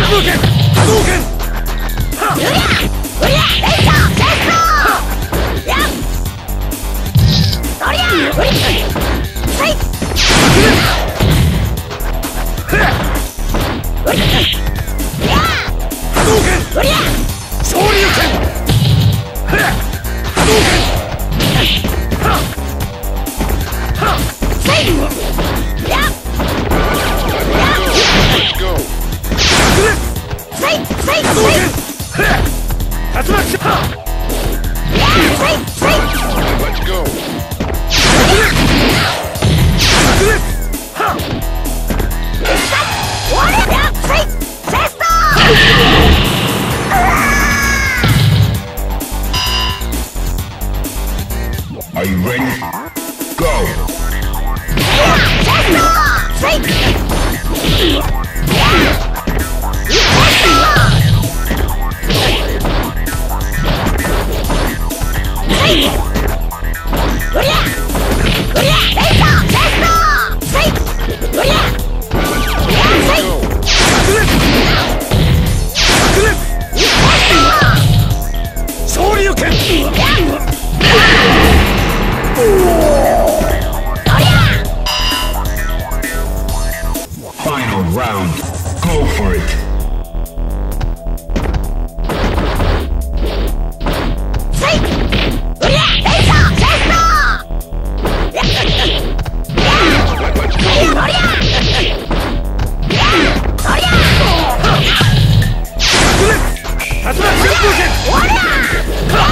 動拳波動拳うりゃうりゃレイチャーセストやっそりゃうりせいうりや波動拳うりゃ昇竜拳波動拳せいやっせいせいせい竜巻射やせいせい終わりやせいセスト Are you ready? Go! せい昇竜拳 Final round. Go for it. 竜巻旋風拳